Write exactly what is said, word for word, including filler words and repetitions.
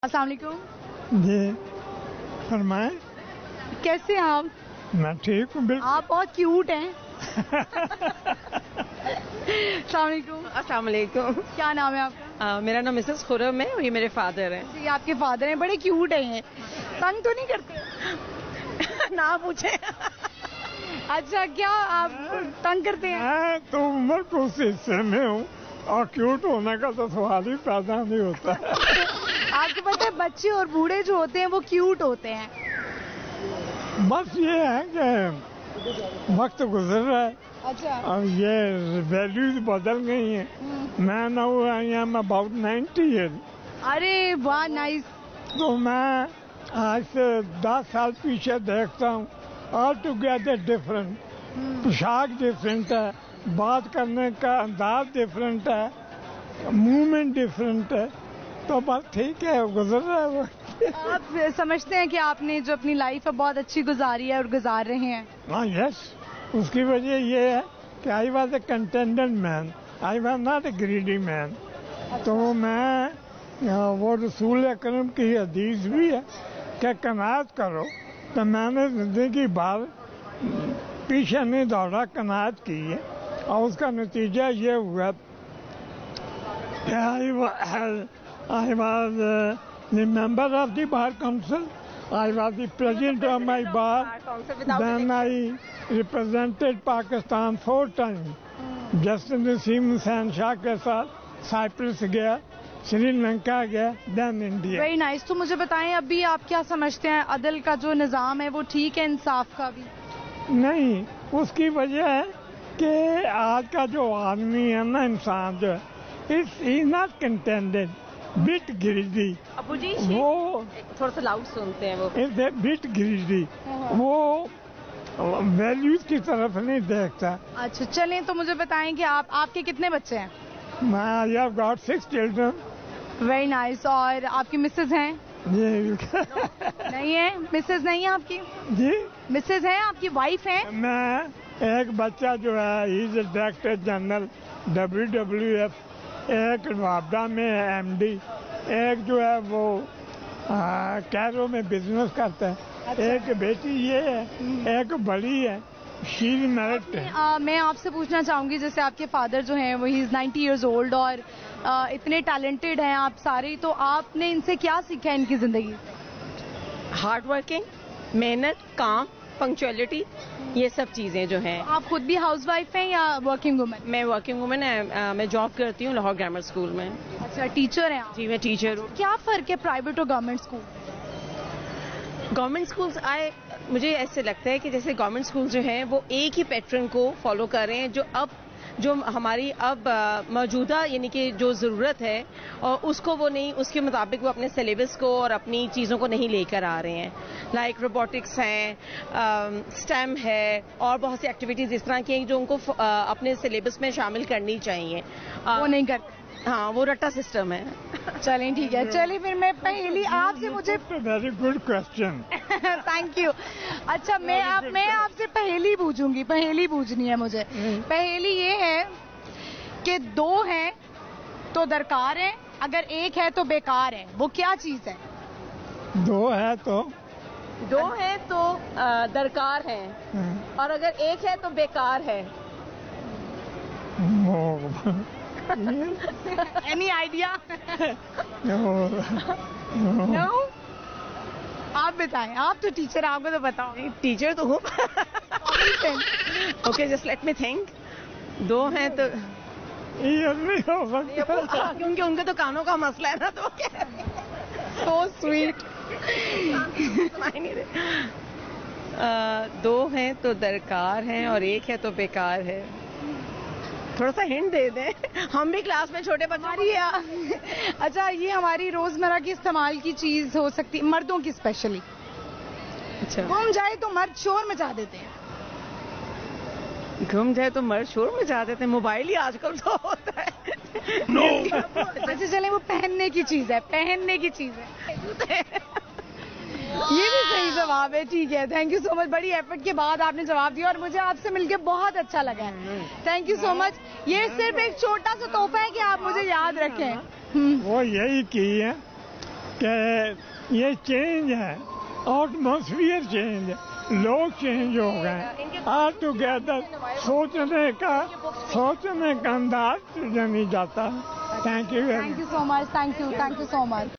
अस्सलाम वालेकुम। जी फरमाएं। कैसे हैं आप? मैं ठीक हूँ बिल्कुल। आप बहुत क्यूट हैं। अस्सलाम वालेकुम। अस्सलाम वालेकुम। क्या नाम है आपका? आ, मेरा नाम मिसेस खुरम है और ये मेरे फादर हैं। जी आपके फादर हैं, बड़े क्यूट हैं ये। तंग तो नहीं करते? ना पूछे। अच्छा, क्या आप तंग करते हैं? मैं तो उम्र को उस हिस्से में हूँ और क्यूट होने का तो सवाल ही पैदा नहीं होता। आपको पता है बच्चे और बूढ़े जो होते हैं वो क्यूट होते हैं। बस ये है कि वक्त गुजर रहा है। अच्छा। और ये वैल्यूज बदल गई हैं। मैं ना I am about ninety year. अरे वाह, नाइस। तो मैं आज से दस साल पीछे देखता हूँ, ऑल टुगेदर डिफरेंट। पोशाक डिफरेंट है, बात करने का अंदाज डिफरेंट है, मूवमेंट डिफरेंट है। तो बस ठीक है, गुजर रहा है वक्त। आप समझते हैं कि आपने जो अपनी लाइफ है बहुत अच्छी गुजारी है और गुजार रहे हैं? हाँ यस, उसकी वजह ये है कि I was a contented man, I was not a greedy man. तो मैं वो रसूल अकरम की हदीस भी है कि कनात करो। तो मैंने जिंदगी भर पीछे नहीं दौड़ा, कनात की है और उसका नतीजा ये हुआ कि I was the member of the bar council. I was the president of my bar. Then I represented Pakistan four times. Justin Naseem Hussain Shah के साथ साइप्रस गया, श्रीलंका गया, then India. Very nice. तो मुझे बताएं अभी आप क्या समझते हैं, अदल का जो निज़ाम है वो ठीक है, इंसाफ का भी? नहीं, उसकी वजह है कि आज का जो आदमी है ना, इंसान जो है, is not contented, bit greedy. Abu ji वो थोड़ा सा लाउड सुनते हैं वो। इज ए बिट ग्रीडी, वो वैल्यूज की तरफ नहीं देखता। अच्छा चलें, तो मुझे बताएं कि आप आपके कितने बच्चे हैं? मैं I have got six children. Very nice. और आपकी मिसेज हैं? जी नहीं है? मिसेज नहीं है आपकी? जी मिसेज हैं आपकी, वाइफ हैं? मैं एक बच्चा जो है he is director general W W F, एक नवाबा में एमडी, एक जो है वो कैरो में बिजनेस करता है। अच्छा। एक बेटी ये है, एक बड़ी है, शी इज मैरिड। मैं आपसे पूछना चाहूंगी, जैसे आपके फादर जो हैं वो he is ninety years old और आ, इतने टैलेंटेड हैं आप सारे, तो आपने इनसे क्या सीखा है इनकी जिंदगी? हार्ड वर्किंग, मेहनत, काम, पंक्चुअलिटी, ये सब चीजें जो हैं। आप खुद भी हाउस वाइफ हैं या वर्किंग वुमन? मैं वर्किंग वुमन है, मैं जॉब करती हूँ लाहौर ग्रामर स्कूल में। अच्छा, टीचर हैं आप? जी मैं टीचर हूँ। क्या फर्क है प्राइवेट और गवर्नमेंट स्कूल? गवर्नमेंट स्कूल्स आए, मुझे ऐसे लगता है कि जैसे गवर्नमेंट स्कूल जो हैं वो एक ही पैटर्न को फॉलो कर रहे हैं, जो अब जो हमारी अब मौजूदा यानी कि जो ज़रूरत है और उसको वो नहीं, उसके मुताबिक वो अपने सिलेबस को और अपनी चीज़ों को नहीं लेकर आ रहे हैं। लाइक रोबोटिक्स हैं, स्टेम है और बहुत सी एक्टिविटीज़ इस तरह की हैं जो उनको अपने सिलेबस में शामिल करनी चाहिए। वो नहीं करते। हाँ, वो रट्टा सिस्टम है। चलें ठीक है। चलिए फिर मैं पहली आपसे मुझे very good question. Thank you. अच्छा मैं आप मैं आपसे पहेली पूछूंगी, पहेली पूछनी है मुझे। पहेली ये है कि दो हैं तो दरकार है, अगर एक है तो बेकार है, वो क्या चीज है? दो है तो दो है तो आ, दरकार है और अगर एक है तो बेकार है। Any idea? नो? आप बताएं, आप तो टीचर, आपको तो बताओ। टीचर तो हूँ। Okay, just let me think. दो हैं तो ये नहीं हो सकता क्योंकि उनके तो कानों का मसला है ना, तो सो स्वीट। दो हैं तो दरकार हैं और एक है तो बेकार है। थोड़ा सा हिंट दे दें, हम भी क्लास में छोटे बच्चों को। अच्छा, ये हमारी रोजमर्रा की इस्तेमाल की चीज हो सकती है, मर्दों की स्पेशली। अच्छा, घूम जाए तो मर्द शोर मचा देते हैं। घूम जाए तो मर्द शोर मचा देते हैं? मोबाइल ही आजकल तो होता है। नो। अच्छा चले, वो पहनने की चीज है, पहनने की चीज है। ये भी सही जवाब है। ठीक है, थैंक यू सो मच। बड़ी एफर्ट के बाद आपने जवाब दिया और मुझे आपसे मिलकर बहुत अच्छा लगा है। Thank you so much. ये सिर्फ एक छोटा सा तोहफा है कि आप मुझे याद रखें। वो यही की है کہ یہ چینج ہے، ایٹماسفیئر چینج ہے، لوگ چینج ہو گئے، آل ٹوگیدر سوچنے کا سوچنے کا انداز نہیں جاتا. Thank you thank you so much, thank you thank you so much.